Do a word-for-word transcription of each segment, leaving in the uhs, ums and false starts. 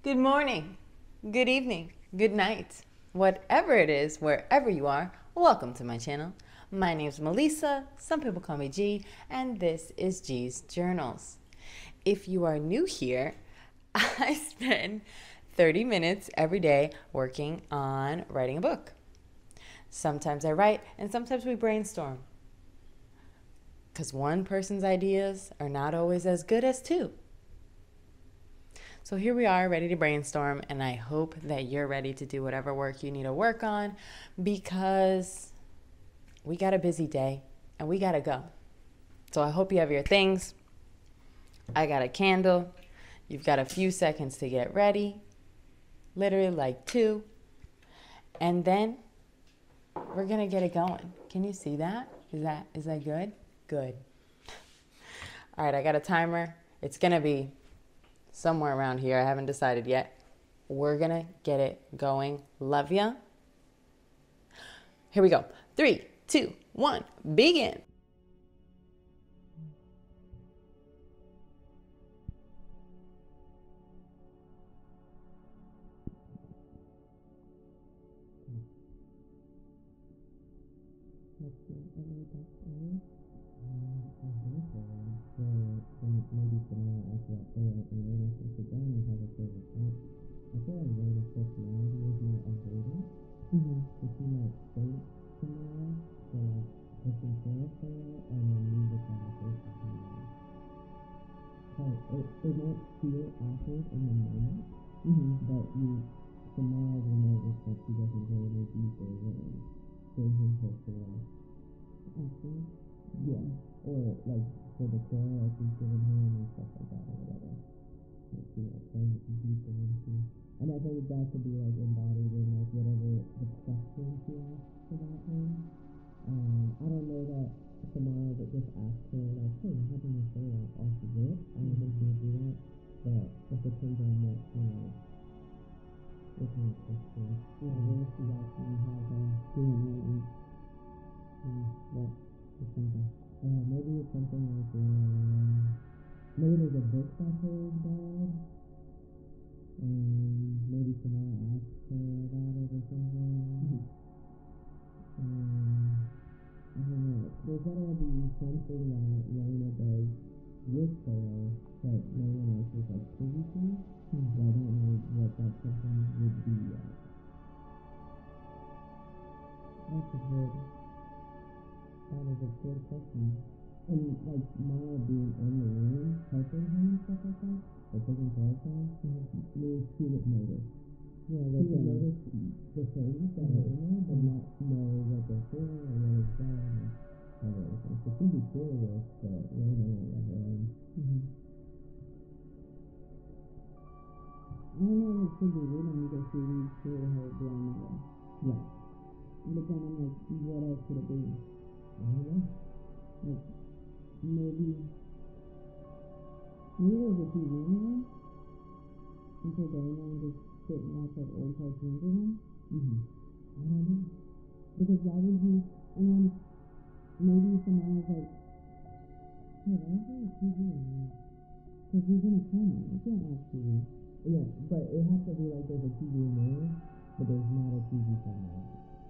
Good morning, good evening, good night, whatever it is, wherever you are, welcome to my channel. My name is Melissa, some people call me G, and this is G's Journals. If you are new here, I spend thirty minutes every day working on writing a book. Sometimes I write, and sometimes we brainstorm. Because one person's ideas are not always as good as two. So here we are, ready to brainstorm, and I hope that you're ready to do whatever work you need to work on, because we got a busy day and we gotta go. So I hope you have your things. I got a candle. You've got a few seconds to get ready, literally like two, and then we're gonna get it going. Can you see that? Is that is that good? Good. All right, I got a timer. It's gonna be somewhere around here. I haven't decided yet. We're gonna get it going. Love ya. Here we go. Three, two, one, begin. Maybe tomorrow after I play out and later I sit down and have a favorite thought. I feel like Raina's personality is more avoidant. Mm-hmm. So she might think tomorrow for like taking care of her and then leave the conversation tomorrow. So it, it might feel awkward in the moment, mm-hmm. but you tomorrow will notice that she doesn't go any deeper and stays in her for actually, yeah. Or like for the care I think given him and stuff like that or whatever. Like, you know, trying to be deeper into. And I think that could be like embodied in like whatever the questions you ask about him. Um, I don't know that tomorrow would just ask her like, hey, how do you say that off the rip? I don't think she would do that. But it depends on what kind of what kind of questions. Yeah, what if she's asking how to do it and what is something. Uh, maybe it's something like, um, maybe there's a book that her is bad. Um, maybe tomorrow asks her about it or something. Mm-hmm. Um, I don't know. There's gotta be something that Raina does with Sarah that no one else is like privy to. Mm-hmm. I don't know what that something would be yet. That's a good, that is a good question. And like Mara being in the room, helping him and stuff like that, or taking care of him, mm-hmm. means she would notice. Yeah, she would notice the things that mm-hmm. are in there, but not know what they're for or what it's done or all those things. So she'd be curious, but Raina won't let her in. Mm-hmm. I don't know if it should be reading because she reads through her grandmother. Right. And again, I'm like, what else could it be? I don't know. Like, maybe, maybe there's a T V in there, and so going on just sit and watch like old cartoons or one. Mm-hmm. I don't know. Because why would you, and then maybe someone was like, hey, why is there a T V in there? Because he's in a coma, you can't watch T V. Yeah, but it has to be like there's a T V in there, but there's not a T V somewhere.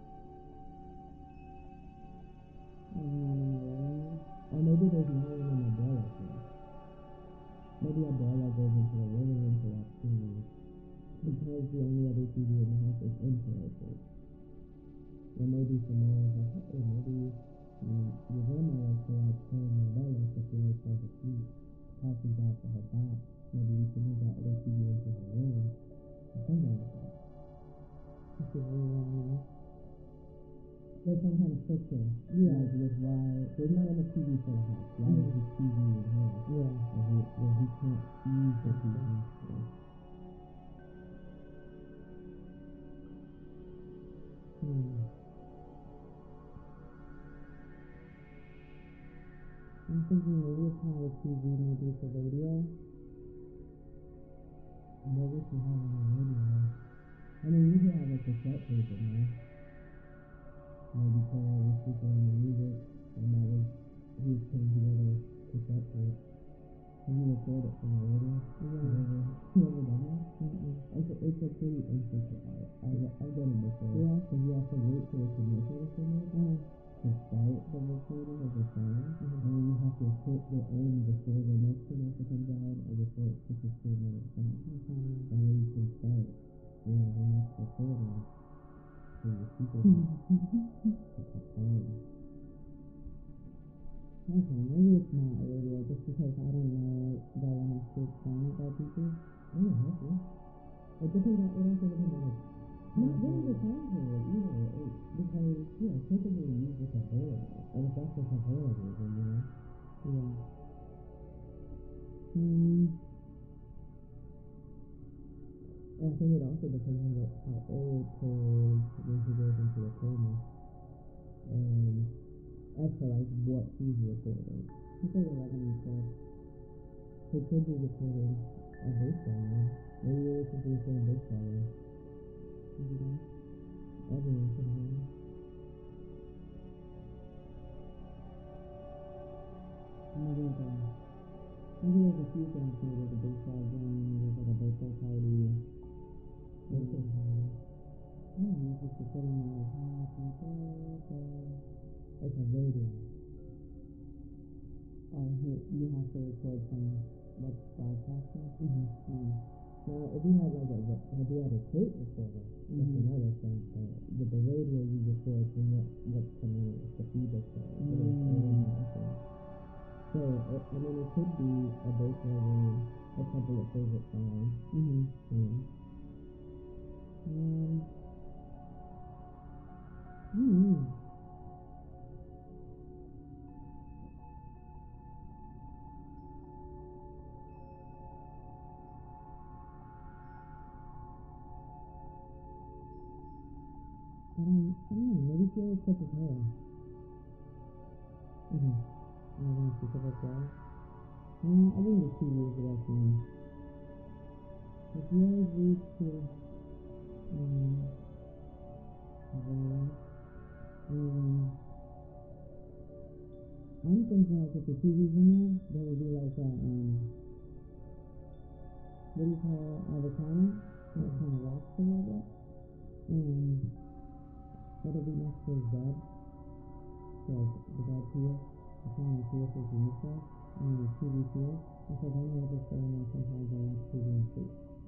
There's not in the living. Or maybe there's not even an umbrella here. Maybe umbrella goes into the living room for that T V. Because the only other T V in the house is interracial. And maybe tomorrow's like, hey, maybe you, your grandma likes to watch her and umbrella so she always falls asleep. Passes out to her back. Maybe we can move that other T V into her room. Or something like that. This is really wrong. There's some kind of friction. Yeah. Like with why there's not enough T V for the house. Why mm-hmm. is the T V in here? Yeah. Where he, where he can't use the T V. Yeah. Hmm. I'm thinking maybe it's not a T V, maybe it's a radio. What would you have on the radio? I mean, you could have a cassette tape in there. Maybe Sarah was speaking the music, and that was, he was putting together a cassette tape. Can you record it from the radio? Yeah. Have you ever, you ever done that? Mm-mm. it's a pretty intricate art. I, I've done it before. Yeah. Because you have to wait for the commercial to finish uh-huh. to start the recording of the song. Mm-hmm. And then you have to hit the end before the next commercial comes out or before it switches to another song. Okay. That way you can start, you know, the next recording. So you keep it at time. Okay, maybe it's not radio just because I don't know that when I to explain it by people. Oh, okay. It depends on, it also depends on, like, not really the time period either, it, because, yeah, typically you use what's available, and if that's what's available, then, you know, yeah. Um, and I think it also depends on what, how old Cole is when he goes into the coma, and as to, like, what he's recording. He said eleven and twelve. He could be recording a bass line. Maybe you listen to the same bass line. You know? Everyone can learn. Maybe there's a, maybe there's a few things. Maybe there's a baseball game, there's like a birthday party. Birthday party? Yeah, you just to put in like, happy birthday. It's a radio. Oh, you have to record from what's broadcasting? Mm-hmm. Um, now, if you had like a, if you had a tape recorder, mm-hmm. that's another thing. But with the radio, you record from what, what's coming in, the feedback there. Mm-hmm. So, it, I mean, it could be a bass line, a couple of favorite songs. Mm-hmm. Yeah. Um. Hmm. I don't, I don't know, maybe she always cuts his hair. Mm-hmm. I don't know if she cut his hair. Uh, I think the T V is the best one. If you always read to, um, Vera, um, I'm thinking like if the T V's in there, there will be like a, um, what do you call uh, the counter? That mm-hmm. kind of rocks a little bit. And it'll be next to his bed. So like the bed here, the counter here is in this way, and then the T V here. And so then he'll just go in there sometimes and watch T V and sleep.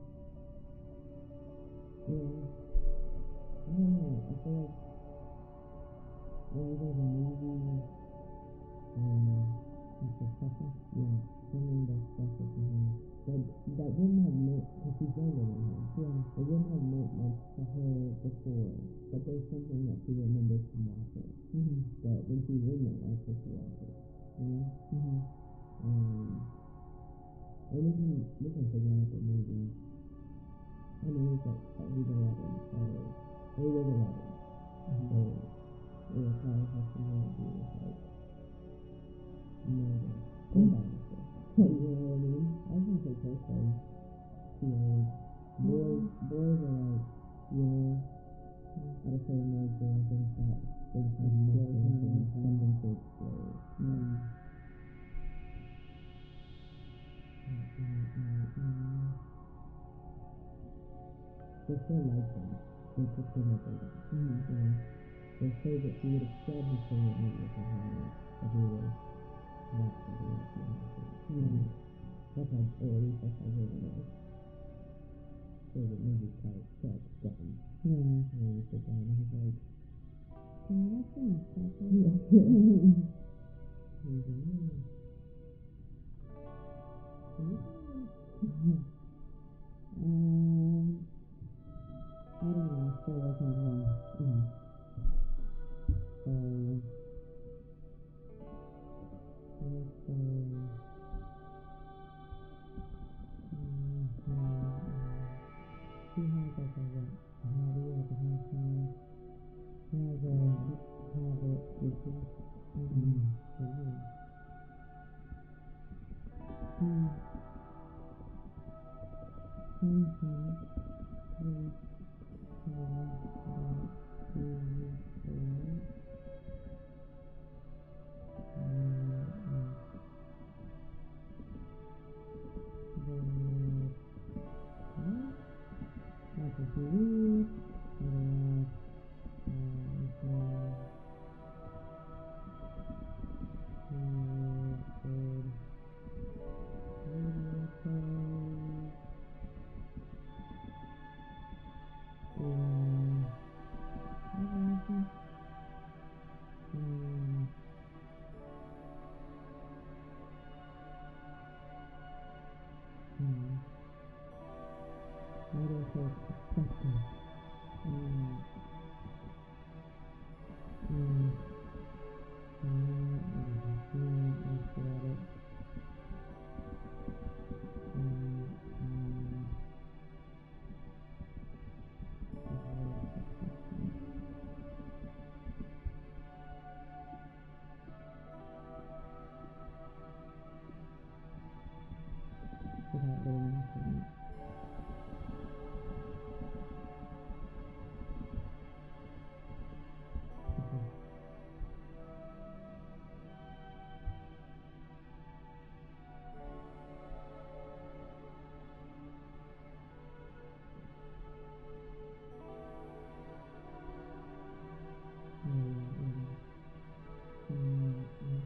Yeah. I don't know. I feel like maybe there's a movie, um, that's a special. Yeah. Something that's special to him. That, that wouldn't have meant, because he's younger than him. Yeah. It wouldn't have meant much to her before. But there's something that she remembers from watching. Mm-hmm. That when she's in there, that's what she watches. You know? Mm-hmm. Um, and we can, we can figure out the movie. I mean, it's like, uh, he's eleven, so, he was eleven. Mm-hmm. So, it will probably have something to do with, like, murder. Or dinosaur. You know what I mean? I was gonna say person. Too old. Boys, boys are like, you know, at a certain age, they don't think that things have muscles and something to explode. Mm. Mm-mm-mm-mm. They still like him. They just pretend that they don't. Mm-hmm. You know? They say that he would have stabbed his favorite meat with his hand if he would have not something else to happen. Mm-hmm. That's how, or at least that's how Jordan was. Favorite movie called Sex Gun. Yeah. And then you sit down and he's like, can you watch the next chapter? Yeah. He's like, mm. um, I don't know, still working on him. Mm-hmm. So, let's say, mm-hmm. He has like a hobby, like a pastime. He has a habit, which is, mm-hmm. Mm-hmm. Mm. Something with um, about three weeks old. Um, the, what? after two weeks, otherwise, uh, so, uh, good, video phone, and, everything, um, hmm, what is it, acceptance, um, um, uh, yeah, let's get it, um, um, without really mentioning it. Okay. Um, um, um, um,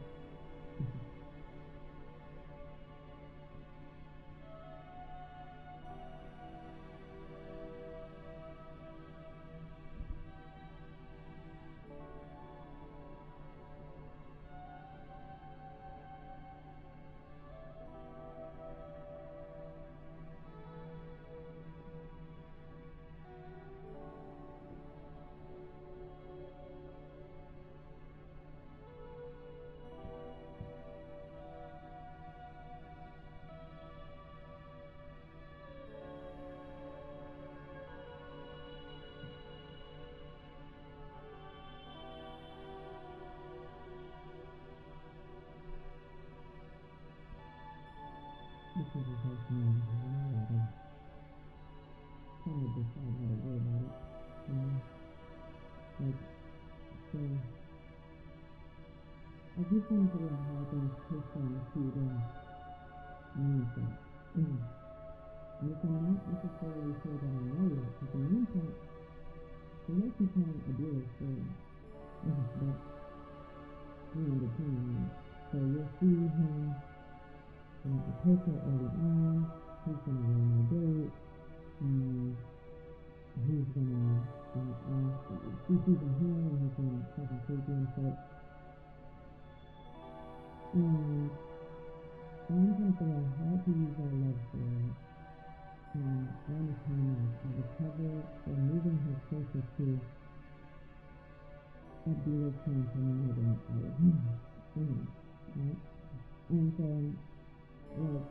this is a person I know that I'm trying to decide how to go about it. You know, like, so, I keep trying to figure out how I can push them to their mindset. Mm-hmm. And if I'm not necessarily sure that I know yet, because the mindset, the way you can ideal experience, mm-hmm. but you know, determine it. So you'll see him, you know, approach her early on, he's gonna go on a date, and he's gonna, you know, ask, she sees him here, and he's gonna fucking creepy and shit. And I'm trying to figure out how to use our love for it. And around the time of, of the cover, or moving her closer to a dealer plan for me more than I was him. Mm-hmm. Right? And so, like,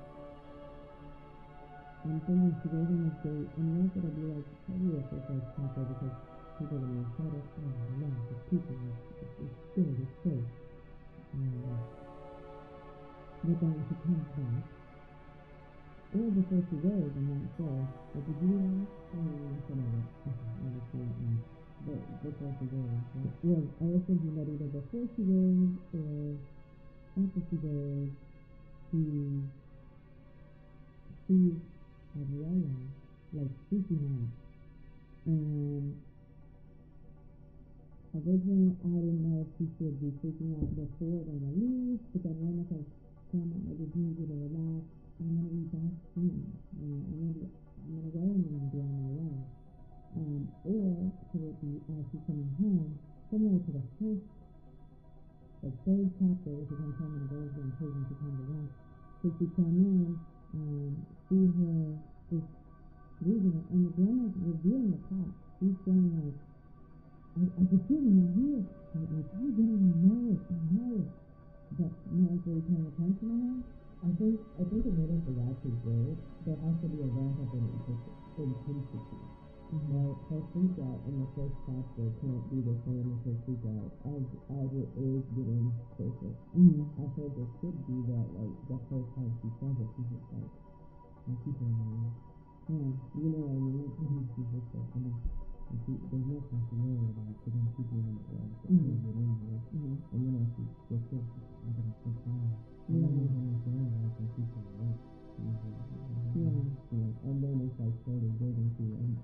I'm thinking she goes on this date, and what if it'll be like, probably a surprise couple, because people are gonna be excited, oh, I love this people, it's, it's, it's good, it's good. Um, but then when she comes back, or before she goes, I'm not sure, but did you do that? Um, I said I would. Okay, I was saying, um, but before she goes, right? Well, I was thinking that either before she goes, or after she goes, she sees Adriella, like, freaking out. And originally, I didn't know if she should be freaking out before they leave, but then when it's like, Grandma, I just need you to relax. I'm gonna be back soon. You know, I'm gonna be, I'm gonna go and then I'll be on my way. Um, or could it be as she's coming home, similar to the first, the third chapter, where she comes home and the girl's getting crazy and she comes around. So she come in, um, see her just losing it, and the grandma's revealing the plot. She's saying like, I, I can feel it in my ear. Like, like, you're getting, I know it, I know it. But no one's really paying attention to her. I think, I think in order for that to work, there has to be a ramp up in intensity. Mm-hmm. Right? Her freak out in the first chapter can't be the same as her freak out as, as it is getting closer. Mm-hmm. I think it should be that, like, the first time she says it, she's just like, I keep her in my ear. Yeah, you know what I mean? Mm-hmm. She's just like, I mean, and she, there's nothing to worry about, because I'm keeping in the blood, so mm-hmm. Get in here. Mm-hmm. And then as she gets in, I'm going to so tired. And yeah. Then when I'm saying I can keep her awake. Yeah. You know, and then it's like slowly building to, and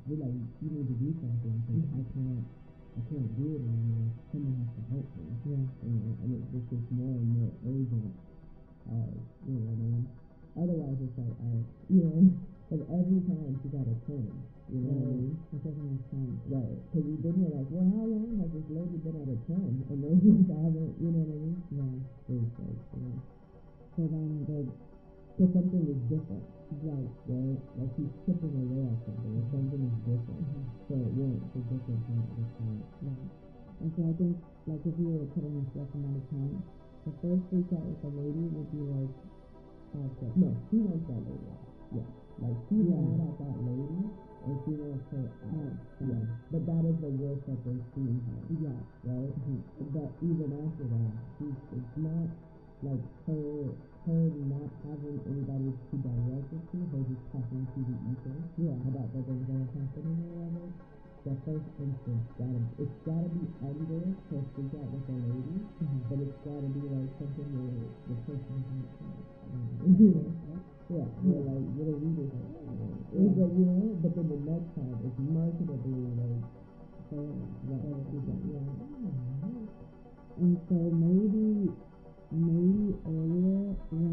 we're like, you need to do something because I can't, I can't do it anymore. Someone has to help me. Yeah. And, and it just gets more and more urgent. Uh, you know what I mean? Otherwise, it's like, I, you know, because every time she got a turn, you know right. what I mean? It doesn't make sense. Right. Because you've been here like, well, how long has this lady been at a ten? And they just haven't, you know what I mean? Yeah. It's like, you know. So then the, because something is different. Right. Right? Like she's chipping away at something, or something is different. Mm-hmm. So it won't, it's a different thing at the time. Right. And so I think, like, if we were to put in a lesson out of ten, the first reach out with the lady would be like, five, six. No, she wants that lady out. Yeah. Like, she's yeah. mad at that lady, and she wants her out. Yeah. But that is the worst that they've seen her. Yeah. Right? Mm-hmm. But even after that, she's, it's not like her, her not having anybody to direct it to, her just talking to the ether. Yeah. About the things that are happening or whatever. The first instance, gotta, it's gotta be under to freak out with a lady, mm-hmm. but it's gotta be like something where the person is like, mm-hmm. yeah, where yeah. like, what are we doing? Yeah. It's like, you know, but then the next time, it's marketably like, so, right, so she's like, yeah, mm-hmm. And so maybe, maybe earlier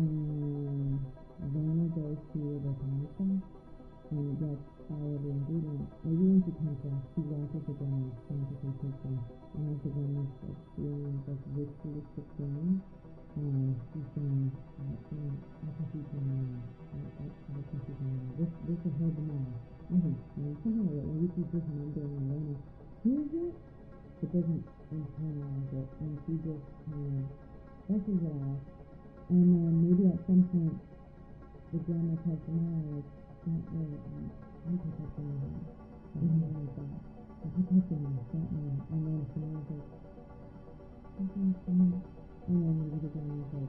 when Vanna goes to the pasta, and gets all of the ingredients. Maybe when she comes back, she watches again and consciously takes them. And as the woman is experience this ritualistic thing, uh, she's saying, uh, you know, I can see from now. I, I, I can see from now. This, this is her denial. Mm-hmm. You know, something like that. Maybe she's just mumbling awareness. Hears it, but doesn't internalize it. And she just kind of brushes it off. And then maybe at some point, the grandma tells Samara, like, not really, um, I'm protecting my home. Like, mm-hmm. like that. I'm protecting my family. And then Samara says, okay, Samara. And then maybe the grandma says,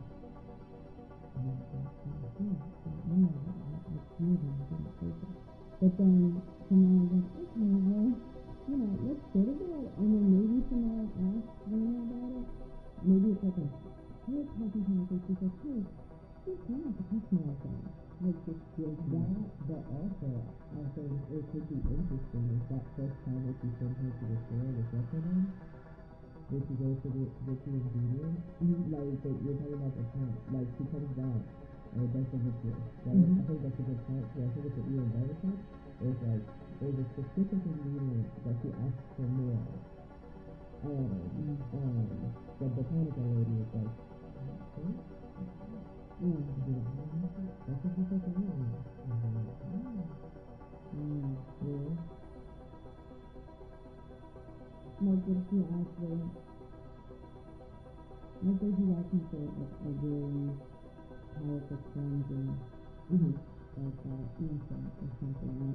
I'm not going to say, yeah, I know that. I, I knew that. I didn't say so. But then Samara goes, okay, well, you know, let's go to bed. And then maybe Samara asks Vanna about it. Maybe it's like a whole talking conversation. She says, hey, she's not protect me like that. Like, just feels mm-hmm. that, but also, I think it could be interesting if that first time that you send her to the store with yesterday, that you go to the, get the ingredients, mm-hmm. like, that you're talking about the plant, like, she comes back, and does the ritual, right? Mm-hmm. I think that's a good point, too. I think it's an even better point. It's like, there's a specific ingredient that she asks for more of, and, mm-hmm. um, the botanical lady is like, okay. Yeah, that's what you said to me. Mm, yeah. Like if she actually, like if she's asking for like a really powerful cleansing, mm-hmm. like uh, incense or something, like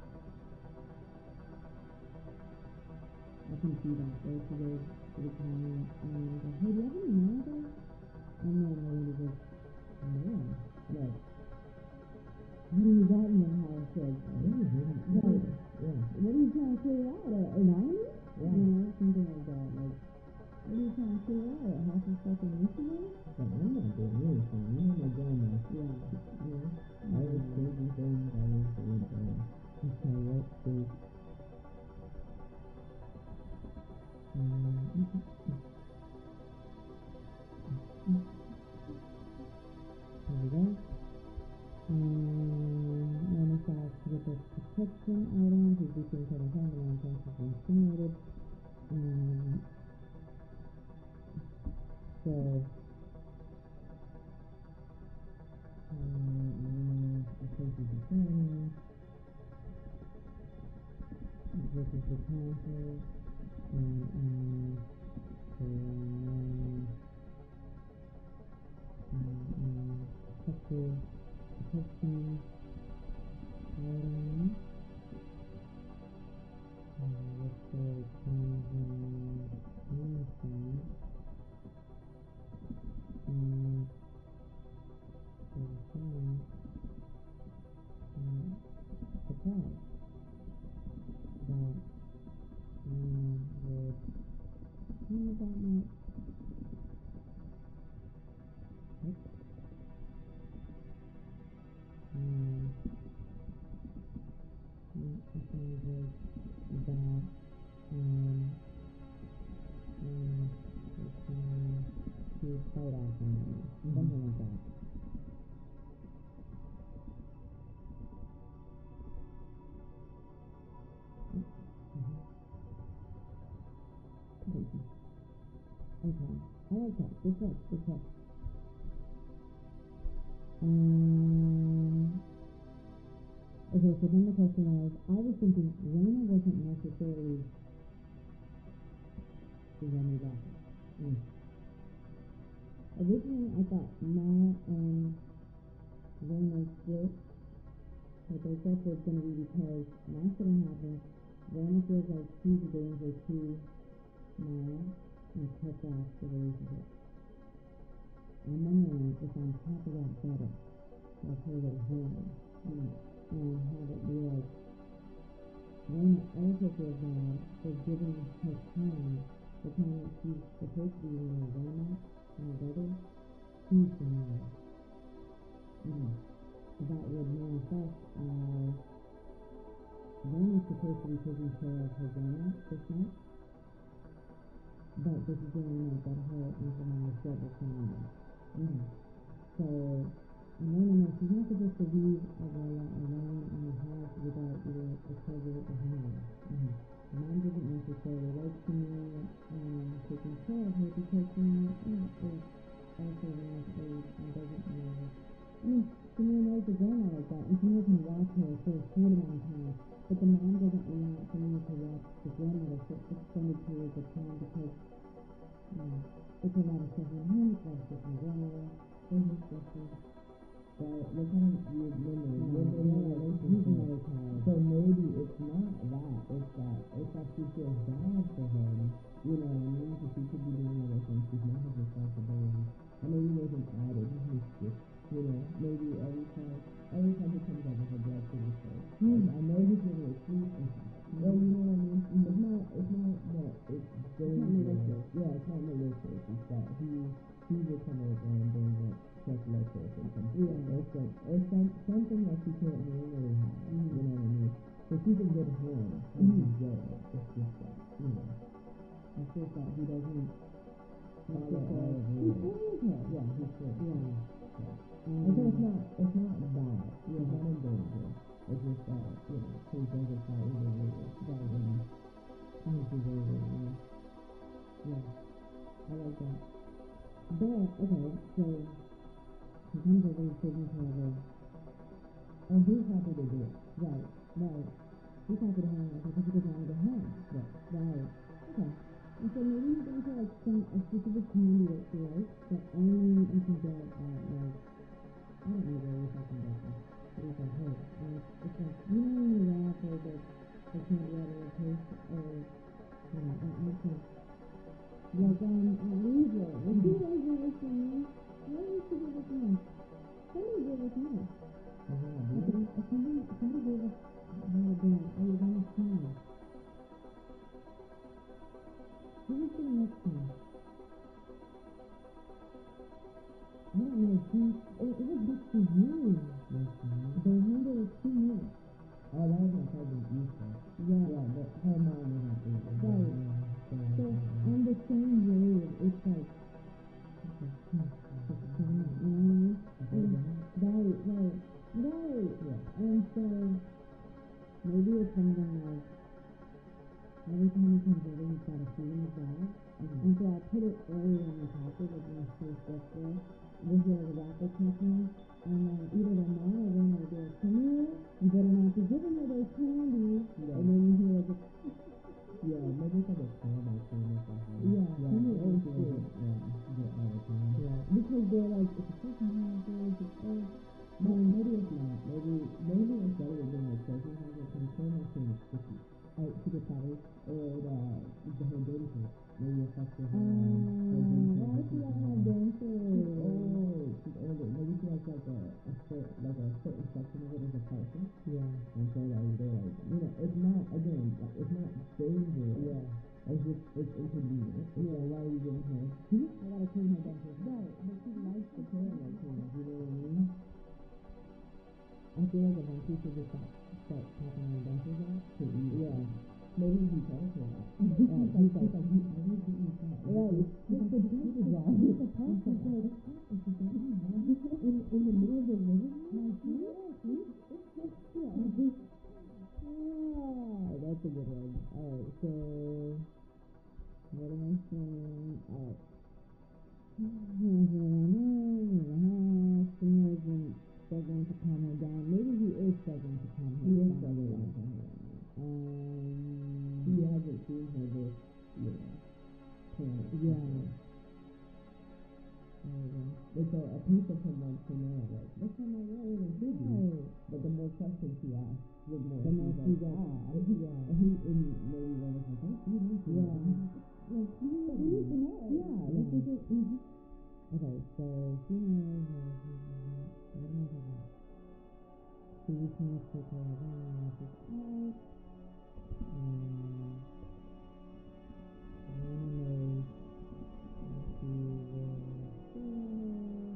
I can see that. Where she goes to the counter and then goes, hey, do you have any more of those? And then the lady goes, no. Like, what do you got in your house? Like, right. Yeah. What are you trying to clear out? An army? Yeah. You know, something like that. Like, what are you trying to clear out? Half a fucking Michigan? Like, I'm not doing anything. You know my grandma. Yeah. You know, I was crazy things. I was doing things. Okay, what is... There we go. Um, manifest with the protection items, reducing total harm and unconscious and stimulated. Um, so, um, a place of design, this is the council, and, um, so, um, um, protective, protection items. Let's say cleansing moonstone and for the sun and surprise that Lena would think that much. Yep. Um, music, that, um, and return to fight off an enemy. Mm-hmm. Something like that. Mm-hmm. Okay, I like that. Good catch, good catch. Um, okay, so then the question was, I was thinking Raina wasn't necessarily the Remy Rocket. Mm. Originally, I thought Ma and Raina split, but they said it was going to be because that's going to happen. Raina feels like she's a danger to Maya and cuts off the relationship. I'm wondering if on top of that better, like her with him, mm. and have it be like Raina also feels bad for giving her time the time that she's supposed to be in her Raina and her brother, she's the Maya. Mm. That would manifest as Raina's supposed to be taking care of her Raina this night, but this is the only night that her and Raina's schedule can meet. Mm. So, and Raina knows she's not supposed to leave Abuela alone in the house without either a caregiver or her mom. Mm-hmm. Her mom doesn't necessarily like Samir um, taking care of her because Samir, you know, is also Raina's age and doesn't know. I mean, Samir knows the grandma like that, and Samir can watch her for a short amount of time, but the mom doesn't want Samir to watch the grandmother for extended periods of time because, you know, it's a lot of stuff on him, it's a lot of stuff on the grandmother. Mm-hmm. Right, what kind of weird memory? Yeah, memory yeah, relationship. So maybe it's not that. It's that it's that she feels bad for him. You know what I mean? Because he could be doing other things. She's not his responsibility. And maybe there's an added mystic. You know, maybe every time, every time he comes up with a blood sugar first. Mm. Like, I know he's gonna sleep and stuff. Mm. Well, you know what I mean? Mm. It's not. It's not that. It's dangerous. It's not malicious. Yeah, it's not malicious. It's that he he will come over and bring up such letters or something. Yeah. Or, some, or some, something that she can't normally have. Mm. You know what I mean? So she's a good hand when mm. he's there. It's just that, you know. It's just that he doesn't follow all of it. He follows her. Yeah, he should. Yeah. Yeah. Um, and so it's not, it's not bad. Yeah. It's not in danger. It's just that, you know, he does it slightly later. Right. And he's very, very, yeah. Yeah. I like that. But, okay, so he comes over, he's taking care of her. And he's happy to do it. Right, right. He's happy to hang out because he doesn't want to go home. Right. Right. Okay. And so maybe he's going to like some a specific candy that she likes that only you can get at like, I don't know where we're talking about this. But he's like, hey, and it's, it's like, you know when you laugh or the, the candy out of the taste or, you know, and, and it's like, like um, at Weaver, like mm-hmm. She always get away from me. Why did she get away from us? Somebody gave us money. Mm-hmm. Like a, a, somebody, somebody gave us money down. I was on a team. Who was sitting next to me? I don't know. Who, it, it was next to you. Mm-hmm. They handed us two more. Oh, that was my cousin Issa. Yeah. Yeah, but her mom was not there. Right. So, so on the same wave, it's like, okay, hmm, just doing that, you know what I mean? And, right, right, right. Yeah. And so, maybe it's something like, every time he comes over, he's got a food in his bag. Mm-hmm. And so I put it earlier in the package, like when he first gets there. We'll hear like a rapper clicking, and then either the mom or Raina will be like, come here, you better not be giving her those candies. Yeah. And then you hear like a yeah, maybe it's like a caramel cream or something. Yeah, yeah, some of those shit. Yeah, get all the time. Yeah, because they're like, it's a person hazard, it's oh. No, maybe it's not. Maybe, maybe instead of it being like protein hazard, because caramel cream is sticky. Oh, to get powder, or the, the her dentures. Maybe it affects her hand. Oh, why does she gotta have dentures? She's old. She's older. Maybe she has like a, a certain, like a certain section of it is a calcium. Yeah. And so like they're like, you know, it's not, again, like it's not dangerous. Yeah. It's just, it's inconvenient. It's yeah. Like, why are you giving her? I gotta clean her dentures. Right. But she likes the caramel cream, you know what I mean? I feel like a monkey should just stop. start tapping on benches out to eat. Yeah. Maybe he tells her that. Right. He's like, he's like, you always get me fat. Right. He's like, the bench is out. He's the park. He's like, and she's like, in, in the middle of the living room? Like, yeah. Ah, that's a good one. Alright, so, what am I saying? Alright. Senior isn't struggling to calm her down. Maybe he is struggling to calm her he down. He is struggling to calm her down. Um, he hasn't seen her this, you know, panic. Yeah. And so a piece of him wants to know, like, what's on my way and should be. But the more questions he asks, the more the more he goes, ah, yeah. And he, and maybe one is like, oh, she wants to know. Like, you need to know. Yeah, yeah. This is it. Okay, so she knows, uh, what am I talking about? She needs to take care of them when she's out. Um, Lana knows she will share.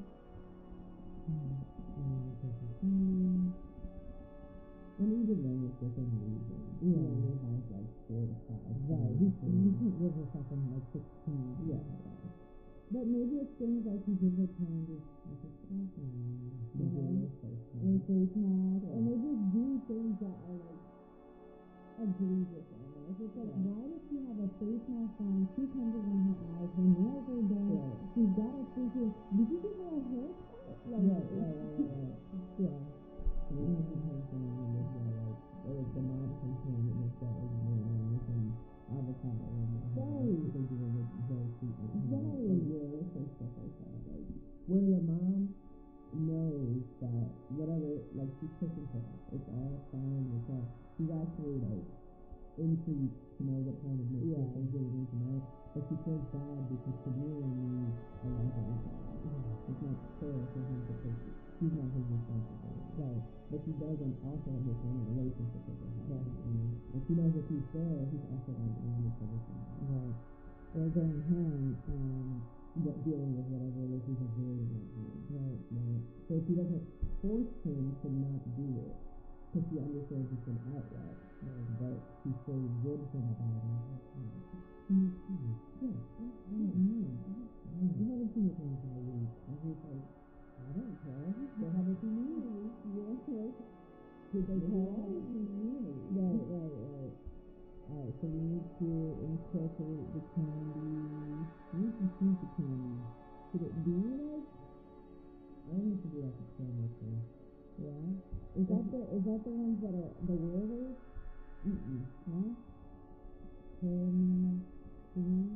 Um, because she's funny. And even then, it's within reason. He yeah. only has like four to five. Right, he, he can't give herself in like sixteen. Yeah. But maybe it's things like he gives her time to like a face mask, you know, or a face mask, yeah. or maybe do things that are like egregious almost. It's like, yeah. why does she have a face mask on? She comes around her eyes, her nails are done, right. she's got a freaking, did you give her a haircut? Like, right, right, right, right, right. Yeah. And then she comes down and there's that like, or like the mob comes home and there's that like mayonnaise and avocado in the house. Right. Because you're doing a very treatment. Right. Like, you know, some stuff like that. Like, where the mom knows that whatever, like, she's taking care of. It's all fine. It's all, she's actually, like, intrigued to know what kind of milk yeah. they're getting in tonight. But she feels bad because Samira needs a lot of alcohol. Yeah. It's not fair for him to take it. She's not his responsibility. Right. But she doesn't also understand the relationship that they have. Right. You know? And she knows if he's there, he's also going to want to trouble somebody. Right. Or going home and what, dealing with whatever relationship really not doing. Right. Right. So she doesn't force him to not do it. Because she understands it's an outlet. Right. But she feels good him about it. Mm-hmm. Yeah. I don't know. You haven't seen it in five weeks. And he's like, I don't care. They haven't seen me in a week. Yeah. Did they call? Right, right, right. Alright, so we need to incorporate the candy. We need to choose the candy. Should it be like? I think it should be like a caramel thing. Yeah? Is that the is that the ones that are the werewolves? Mm-mm. No? Caramel cream?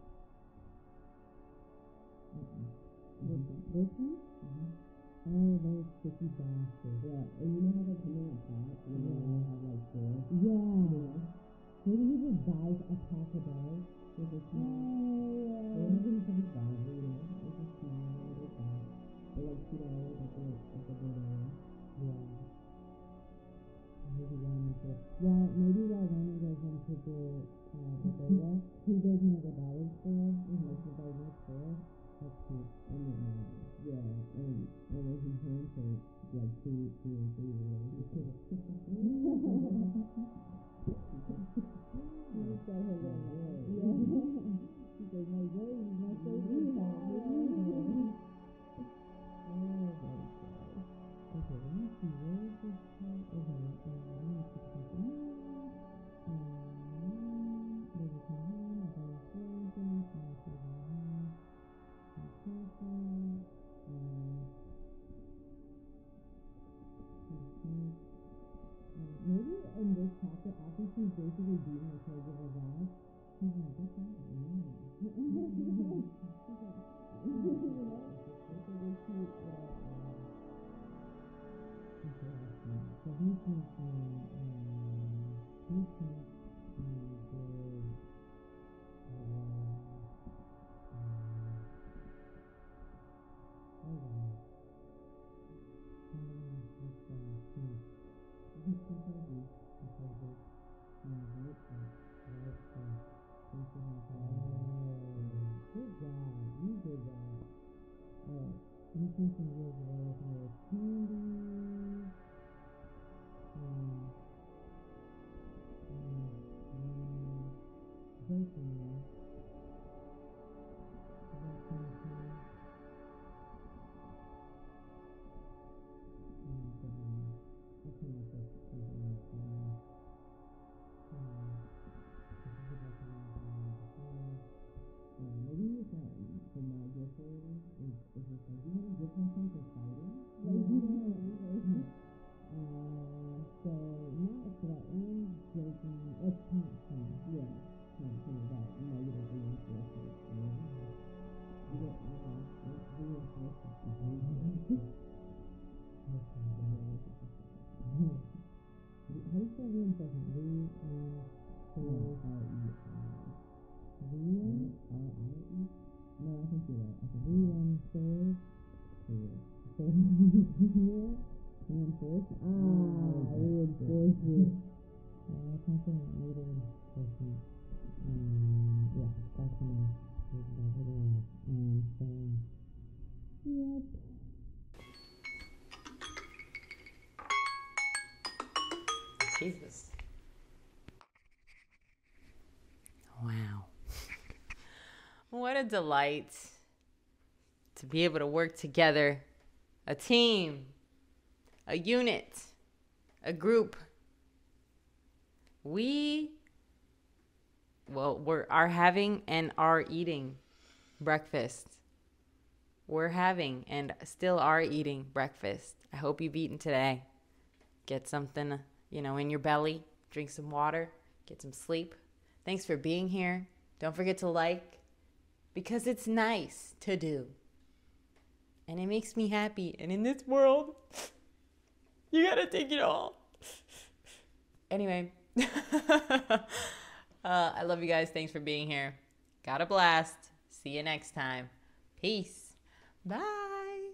Mm-mm. This, this one? Mm-hmm. Oh, those sticky bastards. Yeah, and you know how they come in a pack? You know, yeah. they have like four? Yeah. yeah. Maybe he just buys a pack a day with a small. Oh, yeah. Or maybe he can just buy, you know, like a small little pack. Or like two dollars at the, at the bodega. Yeah. Maybe Ryan to, well, maybe while Ryan goes into the, uh, bodega, he goes into the dollar store, mm-hmm. like the guy next door. That's cute. I mean, um, yeah, and, and when he's home for like two, two or three or whatever. He's got her little laugh. Yeah. She's like, my baby, my favorite child. Oh my god. Okay, let me see, where is this part? Okay, um, let me see if I can um, baby come home, I got a story thing, so I'm sure going home. Perfect. Um, uh, maybe in this chapter, after she's basically being a caregiver guy, she's like, what's that? Yeah. She's like, you know, it's a really cute little, um, interaction. So he thinks me, um, he thinks he did, uh, um, hold on. Somebody with uh, Smith. He's composing. Composing. No, right foot. Right foot. Thank you, oh, good job. You did that. Alright. You think some years ago with her candy. Um, Jesus. Wow. What a delight to be able to work together, a team, a unit, a group. We, well, we're are having and are eating breakfast. We're having and still are eating breakfast. I hope you've eaten today. Get something, you know, in your belly. Drink some water. Get some sleep. Thanks for being here. Don't forget to like, because it's nice to do. And it makes me happy. And in this world, you gotta take it all. Anyway, uh, I love you guys. Thanks for being here. Got a blast. See you next time. Peace. Bye.